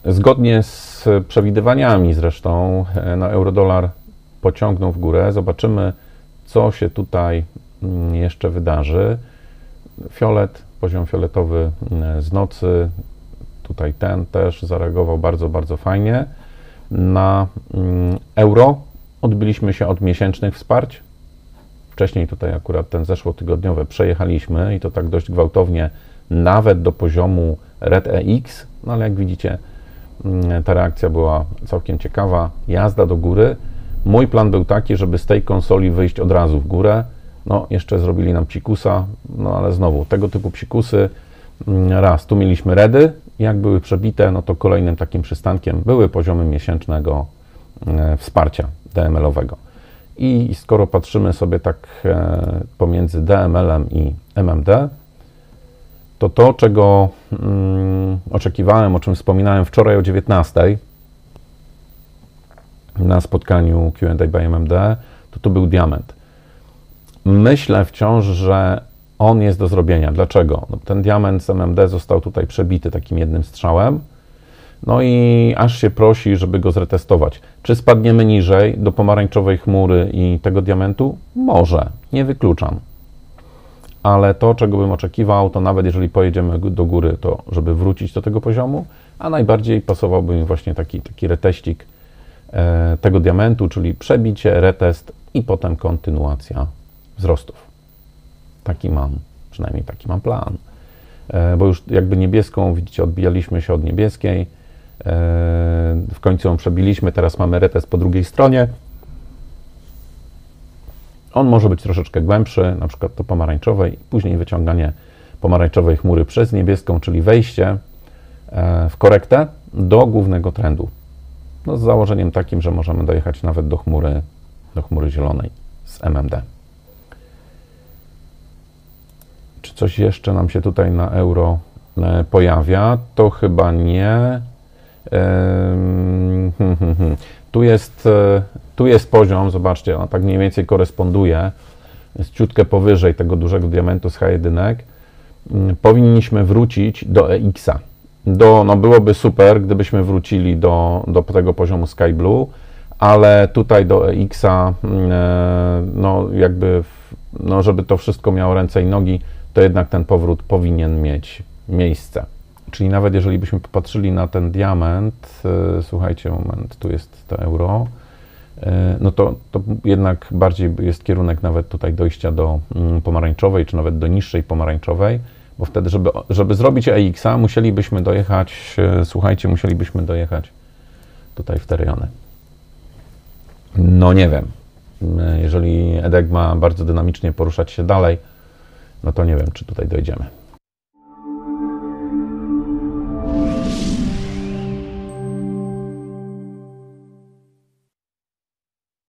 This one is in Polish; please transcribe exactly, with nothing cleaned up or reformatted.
Zgodnie z przewidywaniami zresztą, no, eurodolar pociągnął w górę. Zobaczymy, co się tutaj jeszcze wydarzy. Fiolet, poziom fioletowy z nocy, tutaj ten też zareagował bardzo, bardzo fajnie. Na euro odbiliśmy się od miesięcznych wsparć. Wcześniej tutaj akurat ten zeszłotygodniowe przejechaliśmy i to tak dość gwałtownie, nawet do poziomu R E T E X, no ale jak widzicie, ta reakcja była całkiem ciekawa, jazda do góry. Mój plan był taki, żeby z tej konsoli wyjść od razu w górę. No, jeszcze zrobili nam psikusa, no ale znowu, tego typu psikusy, raz, tu mieliśmy redy, jak były przebite, no to kolejnym takim przystankiem były poziomy miesięcznego wsparcia D M L-owego. I skoro patrzymy sobie tak pomiędzy D M L-em i M M D, to to, czego mm, oczekiwałem, o czym wspominałem wczoraj o dziewiętnastej na spotkaniu Q and A by M M D, to to był diament. Myślę wciąż, że on jest do zrobienia. Dlaczego? No, ten diament z M M D został tutaj przebity takim jednym strzałem, no i aż się prosi, żeby go zretestować. Czy spadniemy niżej do pomarańczowej chmury i tego diamentu? Może, nie wykluczam. Ale to, czego bym oczekiwał, to nawet jeżeli pojedziemy do góry, to żeby wrócić do tego poziomu, a najbardziej pasowałby mi właśnie taki, taki reteścik e, tego diamentu, czyli przebicie, retest i potem kontynuacja wzrostów. Taki mam, przynajmniej taki mam plan. E, bo już jakby niebieską, widzicie, odbijaliśmy się od niebieskiej, e, w końcu ją przebiliśmy, teraz mamy retest po drugiej stronie. On może być troszeczkę głębszy, na przykład do pomarańczowej, później wyciąganie pomarańczowej chmury przez niebieską, czyli wejście w korektę do głównego trendu. No z założeniem takim, że możemy dojechać nawet do chmury, do chmury zielonej z M M D. Czy coś jeszcze nam się tutaj na euro pojawia? To chyba nie. Hmm, hmm, hmm. Tu jest, tu jest poziom, zobaczcie, on tak mniej więcej koresponduje, jest ciutkę powyżej tego dużego diamentu z H jeden. Powinniśmy wrócić do E X-a. Do, no byłoby super, gdybyśmy wrócili do, do tego poziomu Sky Blue, ale tutaj do E X-a, no jakby, no żeby to wszystko miało ręce i nogi, to jednak ten powrót powinien mieć miejsce. Czyli nawet jeżeli byśmy popatrzyli na ten diament, yy, słuchajcie, moment, tu jest to euro, yy, no to, to jednak bardziej jest kierunek nawet tutaj dojścia do yy, pomarańczowej, czy nawet do niższej pomarańczowej, bo wtedy, żeby, żeby zrobić E X-a, musielibyśmy dojechać, yy, słuchajcie, musielibyśmy dojechać tutaj w te rejony. No nie wiem, yy, jeżeli E D G ma bardzo dynamicznie poruszać się dalej, no to nie wiem, czy tutaj dojdziemy.